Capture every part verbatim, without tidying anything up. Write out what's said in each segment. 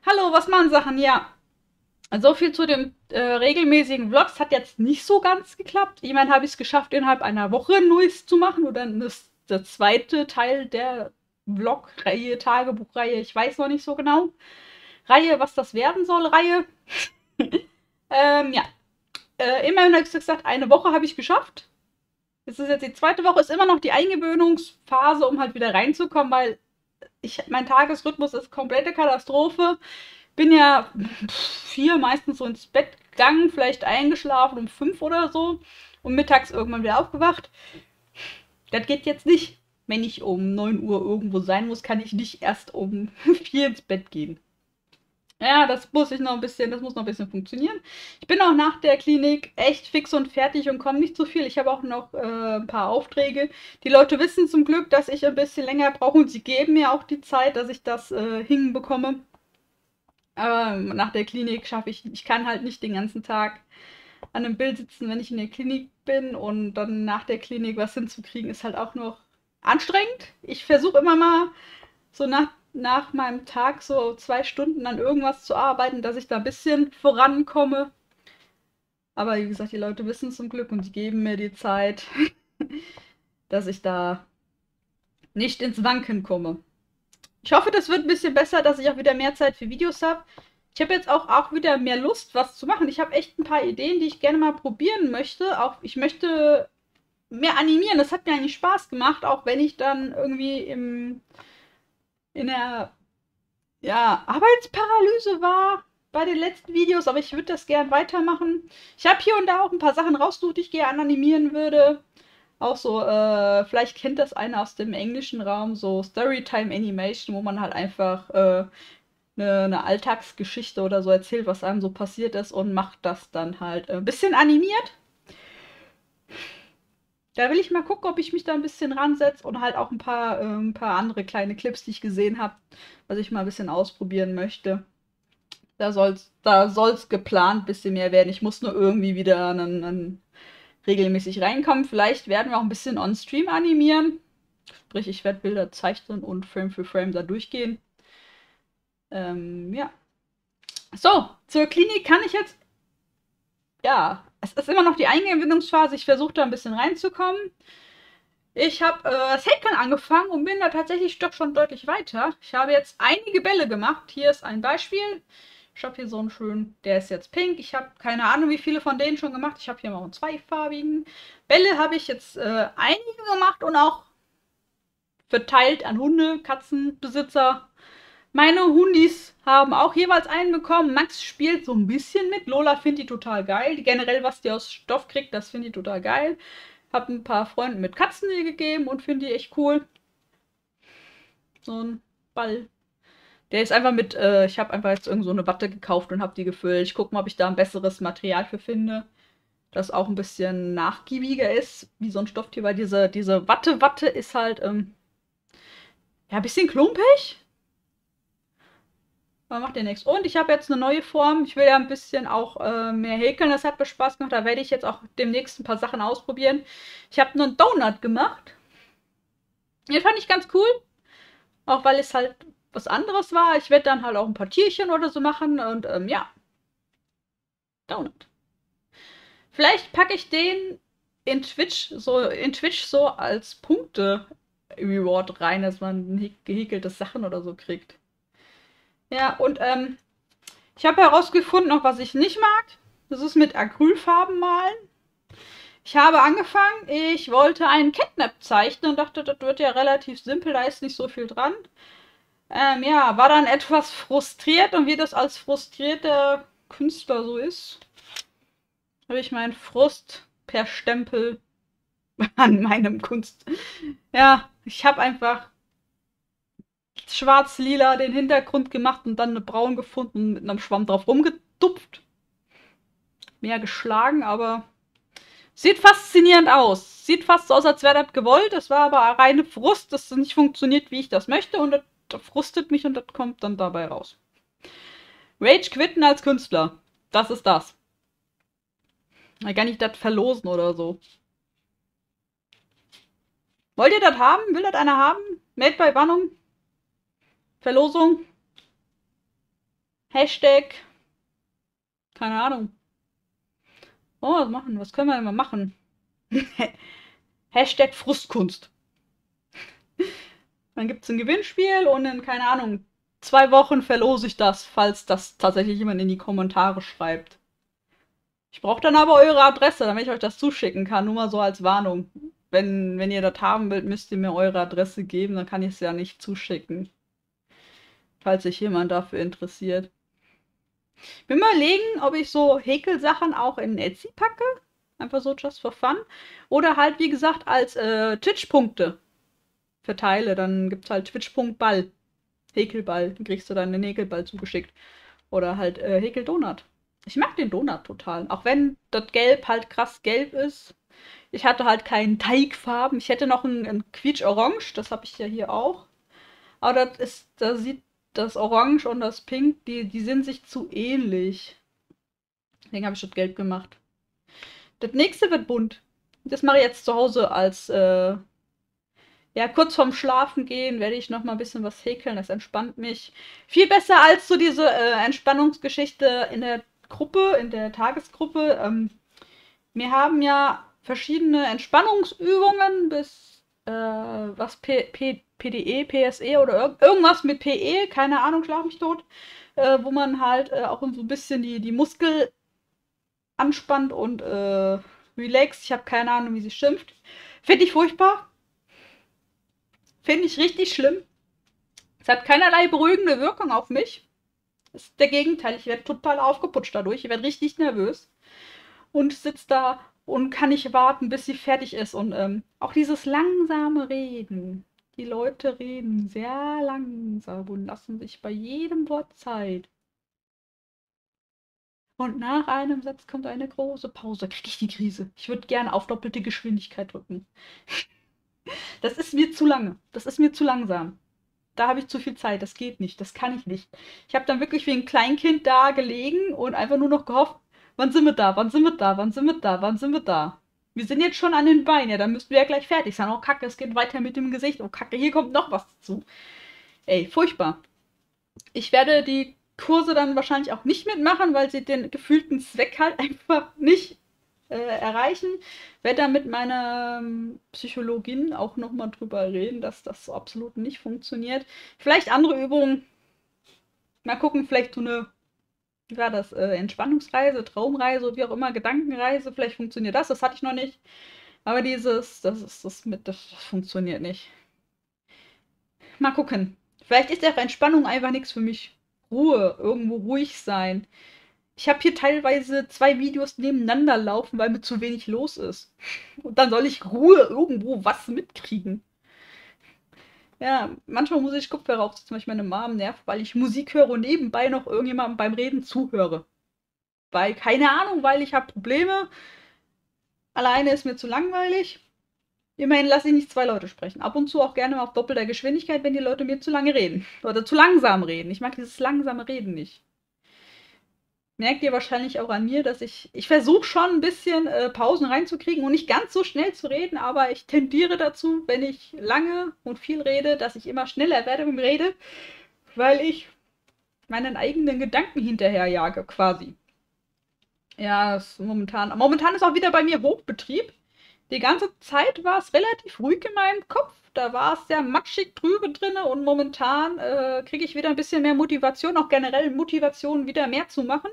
Hallo, was machen Sachen? Ja, so viel zu den äh, regelmäßigen Vlogs hat jetzt nicht so ganz geklappt. Ich meine, habe ich es geschafft, innerhalb einer Woche ein neues zu machen oder das, der zweite Teil der Vlog-Reihe, Tagebuchreihe, ich weiß noch nicht so genau. Reihe, was das werden soll, Reihe. Ähm, ja, äh, immerhin habe ich gesagt, eine Woche habe ich geschafft. Es ist jetzt die zweite Woche, ist immer noch die Eingewöhnungsphase, um halt wieder reinzukommen, weil ich, mein Tagesrhythmus ist komplette Katastrophe. Bin ja vier meistens so ins Bett gegangen, vielleicht eingeschlafen um fünf oder so und mittags irgendwann wieder aufgewacht. Das geht jetzt nicht. Wenn ich um neun Uhr irgendwo sein muss, kann ich nicht erst um vier ins Bett gehen. Ja, das muss ich noch ein bisschen, das muss noch ein bisschen funktionieren. Ich bin auch nach der Klinik echt fix und fertig und komme nicht zu viel. Ich habe auch noch äh, ein paar Aufträge. Die Leute wissen zum Glück, dass ich ein bisschen länger brauche und sie geben mir auch die Zeit, dass ich das äh, hinbekomme. Aber nach der Klinik schaffe ich, ich kann halt nicht den ganzen Tag an einem Bild sitzen, wenn ich in der Klinik bin und dann nach der Klinik was hinzukriegen, ist halt auch noch anstrengend. Ich versuche immer mal so nach, nach meinem Tag so zwei Stunden an irgendwas zu arbeiten, dass ich da ein bisschen vorankomme. Aber wie gesagt, die Leute wissen zum Glück und die geben mir die Zeit, dass ich da nicht ins Wanken komme. Ich hoffe, das wird ein bisschen besser, dass ich auch wieder mehr Zeit für Videos habe. Ich habe jetzt auch, auch wieder mehr Lust, was zu machen. Ich habe echt ein paar Ideen, die ich gerne mal probieren möchte. Auch ich möchte mehr animieren. Das hat mir eigentlich Spaß gemacht, auch wenn ich dann irgendwie im, in der ja, Arbeitsparalyse war bei den letzten Videos, aber ich würde das gern weitermachen. Ich habe hier und da auch ein paar Sachen rausgesucht, die ich gerne animieren würde. Auch so, äh, vielleicht kennt das einer aus dem englischen Raum, so Storytime Animation, wo man halt einfach äh, eine, eine Alltagsgeschichte oder so erzählt, was einem so passiert ist und macht das dann halt ein bisschen animiert. Da will ich mal gucken, ob ich mich da ein bisschen ransetze und halt auch ein paar, äh, ein paar andere kleine Clips, die ich gesehen habe, was ich mal ein bisschen ausprobieren möchte. Da soll's, da soll's geplant ein bisschen mehr werden. Ich muss nur irgendwie wieder einen, einen regelmäßig reinkommen. Vielleicht werden wir auch ein bisschen on-stream animieren. Sprich, ich werde Bilder zeichnen und Frame für Frame da durchgehen. Ähm, ja. So, zur Klinik kann ich jetzt. Ja, es ist immer noch die Eingewöhnungsphase. Ich versuche da ein bisschen reinzukommen. Ich habe äh, das Häkeln angefangen und bin da tatsächlich doch schon deutlich weiter. Ich habe jetzt einige Bälle gemacht. Hier ist ein Beispiel. Ich habe hier so einen schönen, der ist jetzt pink. Ich habe keine Ahnung, wie viele von denen schon gemacht. Ich habe hier noch einen zweifarbigen. Bälle habe ich jetzt äh, einige gemacht und auch verteilt an Hunde, Katzenbesitzer. Meine Hundis haben auch jeweils einen bekommen. Max spielt so ein bisschen mit. Lola findet die total geil. Generell, was die aus Stoff kriegt, das finde ich total geil. Hab ein paar Freunden mit Katzen die gegeben und finde die echt cool. So ein Ball. Der ist einfach mit, äh, ich habe einfach jetzt irgend so eine Watte gekauft und habe die gefüllt. Ich gucke mal, ob ich da ein besseres Material für finde, das auch ein bisschen nachgiebiger ist, wie so ein Stofftier, weil diese, diese Watte-Watte ist halt, ähm, ja, ein bisschen klumpig. Aber macht ja nichts. Und ich habe jetzt eine neue Form. Ich will ja ein bisschen auch äh, mehr häkeln. Das hat mir Spaß gemacht. Da werde ich jetzt auch demnächst ein paar Sachen ausprobieren. Ich habe nur einen Donut gemacht. Den fand ich ganz cool. Auch weil es halt was anderes war. Ich werde dann halt auch ein paar Tierchen oder so machen. Und ähm, ja, Donut. Vielleicht packe ich den in Twitch so in Twitch so als Punkte Reward rein, dass man gehäkelte Sachen oder so kriegt. Ja, und ähm, ich habe herausgefunden, auch was ich nicht mag. Das ist mit Acrylfarben malen. Ich habe angefangen, ich wollte einen Catnap zeichnen und dachte, das wird ja relativ simpel, da ist nicht so viel dran. Ähm, ja, war dann etwas frustriert und wie das als frustrierter Künstler so ist, habe ich meinen Frust per Stempel an meinem Kunst. Ja, ich habe einfach schwarz-lila den Hintergrund gemacht und dann eine braun gefunden und mit einem Schwamm drauf rumgetupft. Mehr geschlagen, aber sieht faszinierend aus. Sieht fast so aus, als wäre das gewollt. Es war aber reine Frust, dass es nicht funktioniert, wie ich das möchte. Und das, das frustet mich und das kommt dann dabei raus. Rage quitten als Künstler. Das ist das. Da kann ich das verlosen oder so. Wollt ihr das haben? Will das einer haben? Made by Warnung? Verlosung? Hashtag, keine Ahnung. Oh, was machen? Was können wir denn mal machen? Hashtag Frustkunst. Dann gibt es ein Gewinnspiel und in, keine Ahnung, zwei Wochen verlose ich das, falls das tatsächlich jemand in die Kommentare schreibt. Ich brauche dann aber eure Adresse, damit ich euch das zuschicken kann, nur mal so als Warnung. Wenn, wenn ihr das haben wollt, müsst ihr mir eure Adresse geben, dann kann ich es ja nicht zuschicken. Falls sich jemand dafür interessiert. Ich bin mal überlegen, ob ich so Häkelsachen auch in Etsy packe. Einfach so just for fun. Oder halt, wie gesagt, als äh, Twitch-Punkte verteile. Dann gibt es halt Twitch-Punkt-Ball. Häkelball. Dann kriegst du dann einen Häkelball zugeschickt. Oder halt äh, Häkeldonut. Ich mag den Donut total. Auch wenn das Gelb halt krass gelb ist. Ich hatte halt keinen Teigfarben. Ich hätte noch ein, ein Quietsch-Orange. Das habe ich ja hier auch. Aber das ist, da sieht das Orange und das Pink, die, die sind sich zu ähnlich. Deswegen habe ich das gelb gemacht. Das nächste wird bunt. Das mache ich jetzt zu Hause als, äh, ja, kurz vorm Schlafen gehen werde ich noch mal ein bisschen was häkeln. Das entspannt mich. Viel besser als so diese äh, Entspannungsgeschichte in der Gruppe, in der Tagesgruppe. Ähm, wir haben ja verschiedene Entspannungsübungen bis, äh, was, P P PDE, P S E oder irg irgendwas mit P E, keine Ahnung, schlag mich tot, äh, wo man halt äh, auch so ein bisschen die, die Muskel anspannt und äh, relaxt. Ich habe keine Ahnung, wie sie schimpft. Finde ich furchtbar. Finde ich richtig schlimm. Es hat keinerlei beruhigende Wirkung auf mich. Das ist der Gegenteil. Ich werde total aufgeputscht dadurch. Ich werde richtig nervös. Und sitze da und kann nicht warten, bis sie fertig ist. Und ähm, auch dieses langsame Reden. Die Leute reden sehr langsam und lassen sich bei jedem Wort Zeit. Und nach einem Satz kommt eine große Pause. Kriege ich die Krise. Ich würde gerne auf doppelte Geschwindigkeit drücken. Das ist mir zu lange. Das ist mir zu langsam. Da habe ich zu viel Zeit. Das geht nicht. Das kann ich nicht. Ich habe dann wirklich wie ein Kleinkind da gelegen und einfach nur noch gehofft, wann sind wir da? Wann sind wir da? Wann sind wir da? Wann sind wir da? Wir sind jetzt schon an den Beinen. Ja, dann müssten wir ja gleich fertig sein. Oh, Kacke, es geht weiter mit dem Gesicht. Oh, Kacke, hier kommt noch was dazu. Ey, furchtbar. Ich werde die Kurse dann wahrscheinlich auch nicht mitmachen, weil sie den gefühlten Zweck halt einfach nicht äh, erreichen. Werde da mit meiner ähm, Psychologin auch nochmal drüber reden, dass das so absolut nicht funktioniert. Vielleicht andere Übungen. Mal gucken, vielleicht so eine, wie war das, äh, Entspannungsreise, Traumreise, wie auch immer, Gedankenreise. Vielleicht funktioniert das. Das hatte ich noch nicht. Aber dieses, das ist das mit, das, das funktioniert nicht. Mal gucken. Vielleicht ist auch Entspannung einfach nichts für mich. Ruhe, irgendwo ruhig sein. Ich habe hier teilweise zwei Videos nebeneinander laufen, weil mir zu wenig los ist. Und dann soll ich Ruhe irgendwo was mitkriegen. Ja, manchmal muss ich Kopfhörer aufsetzen, weil ich meine Mom nervt, weil ich Musik höre und nebenbei noch irgendjemandem beim Reden zuhöre. Weil, keine Ahnung, weil ich habe Probleme. Alleine ist mir zu langweilig. Immerhin lasse ich nicht zwei Leute sprechen. Ab und zu auch gerne mal auf doppelter Geschwindigkeit, wenn die Leute mir zu lange reden. Oder zu langsam reden. Ich mag dieses langsame Reden nicht. Merkt ihr wahrscheinlich auch an mir, dass ich, ich versuche schon ein bisschen äh, Pausen reinzukriegen und nicht ganz so schnell zu reden, aber ich tendiere dazu, wenn ich lange und viel rede, dass ich immer schneller werde mit dem Rede, weil ich meinen eigenen Gedanken hinterherjage, quasi. Ja, ist momentan, momentan ist auch wieder bei mir Hochbetrieb. Die ganze Zeit war es relativ ruhig in meinem Kopf. Da war es sehr matschig drüber drin und momentan äh, kriege ich wieder ein bisschen mehr Motivation, auch generell Motivation, wieder mehr zu machen.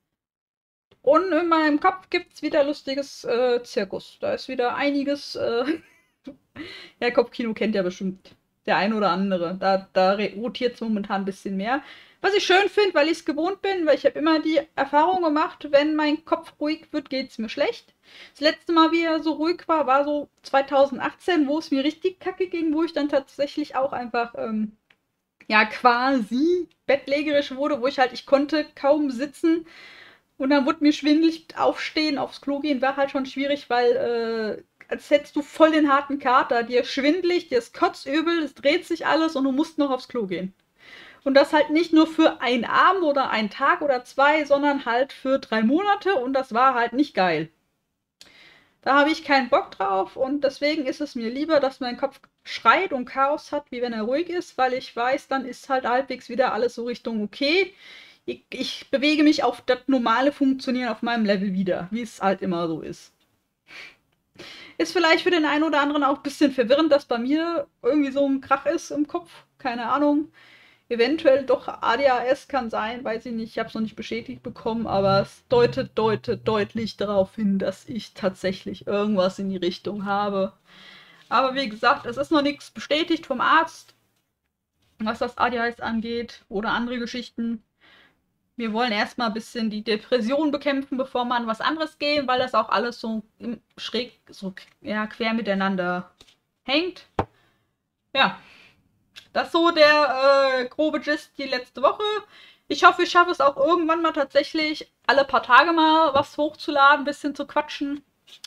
Und in meinem Kopf gibt es wieder lustiges äh, Zirkus. Da ist wieder einiges. Äh ja, Kopfkino kennt ja bestimmt der ein oder andere. Da, da rotiert es momentan ein bisschen mehr. Was ich schön finde, weil ich es gewohnt bin, weil ich habe immer die Erfahrung gemacht, wenn mein Kopf ruhig wird, geht es mir schlecht. Das letzte Mal, wie er so ruhig war, war so zweitausendachtzehn, wo es mir richtig kacke ging, wo ich dann tatsächlich auch einfach, ähm, ja, quasi bettlägerisch wurde, wo ich halt, ich konnte kaum sitzen. Und dann wurde mir schwindelig, aufstehen, aufs Klo gehen, war halt schon schwierig, weil äh, als hättest du voll den harten Kater. Dir ist schwindelig, dir ist kotzübel, es dreht sich alles und du musst noch aufs Klo gehen. Und das halt nicht nur für einen Abend oder einen Tag oder zwei, sondern halt für drei Monate und das war halt nicht geil. Da habe ich keinen Bock drauf und deswegen ist es mir lieber, dass mein Kopf schreit und Chaos hat, wie wenn er ruhig ist, weil ich weiß, dann ist halt halbwegs wieder alles so Richtung okay. Ich, ich bewege mich auf das normale Funktionieren auf meinem Level wieder, wie es halt immer so ist. Ist vielleicht für den einen oder anderen auch ein bisschen verwirrend, dass bei mir irgendwie so ein Krach ist im Kopf. Keine Ahnung. Eventuell doch A D H S kann sein, weiß ich nicht. Ich habe es noch nicht bestätigt bekommen, aber es deutet, deutet deutlich darauf hin, dass ich tatsächlich irgendwas in die Richtung habe. Aber wie gesagt, es ist noch nichts bestätigt vom Arzt, was das A D H S angeht oder andere Geschichten. Wir wollen erstmal ein bisschen die Depression bekämpfen, bevor man was anderes gehen, weil das auch alles so schräg, so ja, quer miteinander hängt. Ja, das ist so der äh, grobe Gist die letzte Woche. Ich hoffe, ich schaffe es auch irgendwann mal tatsächlich, alle paar Tage mal was hochzuladen, ein bisschen zu quatschen.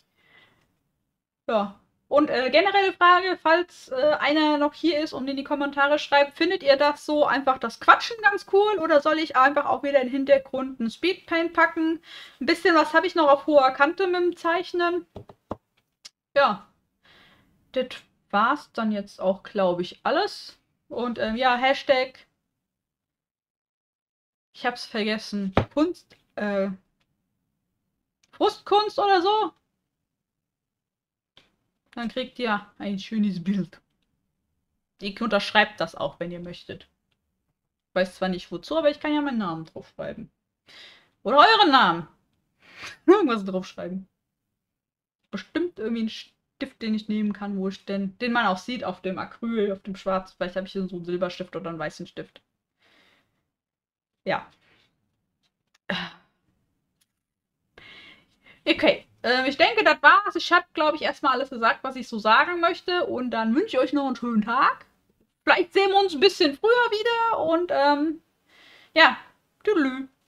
Ja. Und äh, generelle Frage, falls äh, einer noch hier ist und in die Kommentare schreibt, findet ihr das so einfach das Quatschen ganz cool oder soll ich einfach auch wieder in den Hintergrund einen Speedpaint packen? Ein bisschen was habe ich noch auf hoher Kante mit dem Zeichnen. Ja, das war's dann jetzt auch, glaube ich, alles. Und ähm, ja, Hashtag, ich hab's vergessen, Kunst, äh, Frustkunst oder so. Dann kriegt ihr ein schönes Bild. Ihr unterschreibt das auch, wenn ihr möchtet. Ich weiß zwar nicht wozu, aber ich kann ja meinen Namen draufschreiben. Oder euren Namen. Irgendwas draufschreiben. Bestimmt irgendwie einen Stift, den ich nehmen kann, wo ich denn, den man auch sieht auf dem Acryl, auf dem Schwarz. Vielleicht habe ich hier so einen Silberstift oder einen weißen Stift. Ja. Okay. Äh, ich denke, das war's. Ich habe, glaube ich, erstmal alles gesagt, was ich so sagen möchte. Und dann wünsche ich euch noch einen schönen Tag. Vielleicht sehen wir uns ein bisschen früher wieder. Und ähm, ja, tschüss.